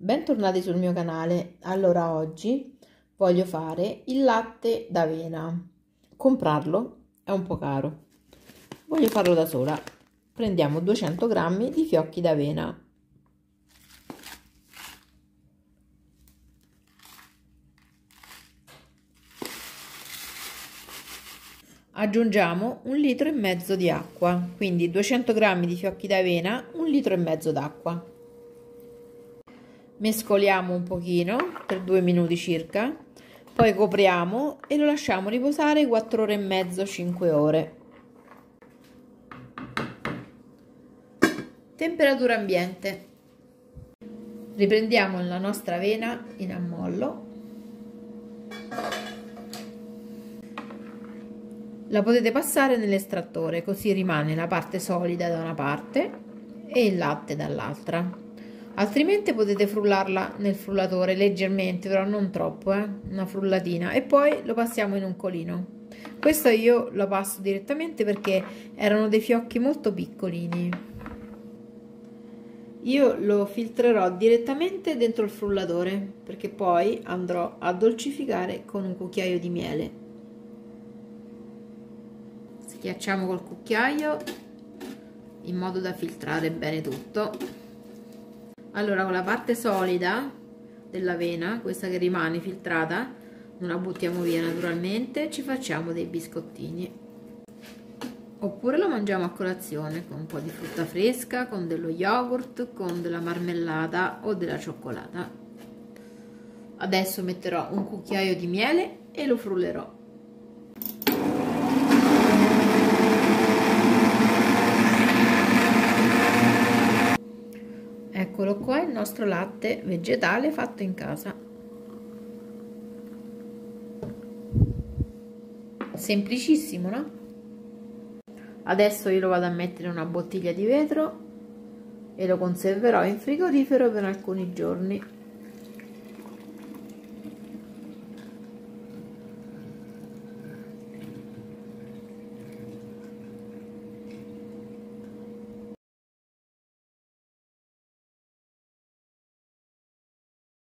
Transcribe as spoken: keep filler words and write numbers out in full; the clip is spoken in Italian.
Bentornati sul mio canale. Allora, oggi voglio fare il latte d'avena. Comprarlo è un po' caro, voglio farlo da sola. Prendiamo duecento grammi di fiocchi d'avena, aggiungiamo un litro e mezzo di acqua, quindi duecento grammi di fiocchi d'avena, un litro e mezzo d'acqua. Mescoliamo un pochino per due minuti circa, poi copriamo e lo lasciamo riposare quattro ore e mezzo, cinque ore. Temperatura ambiente. Riprendiamo la nostra avena in ammollo. La potete passare nell'estrattore, così rimane la parte solida da una parte e il latte dall'altra. Altrimenti potete frullarla nel frullatore leggermente, però non troppo, eh? Una frullatina, e poi lo passiamo in un colino. Questo io lo passo direttamente perché erano dei fiocchi molto piccolini. Io lo filtrerò direttamente dentro il frullatore perché poi andrò a dolcificare con un cucchiaio di miele. Schiacciamo col cucchiaio in modo da filtrare bene tutto. Allora, con la parte solida dell'avena, questa che rimane filtrata, non la buttiamo via naturalmente, ci facciamo dei biscottini. Oppure lo mangiamo a colazione con un po' di frutta fresca, con dello yogurt, con della marmellata o della cioccolata. Adesso metterò un cucchiaio di miele e lo frullerò. Eccolo qua il nostro latte vegetale fatto in casa. Semplicissimo, no? Adesso io lo vado a mettere in una bottiglia di vetro e lo conserverò in frigorifero per alcuni giorni.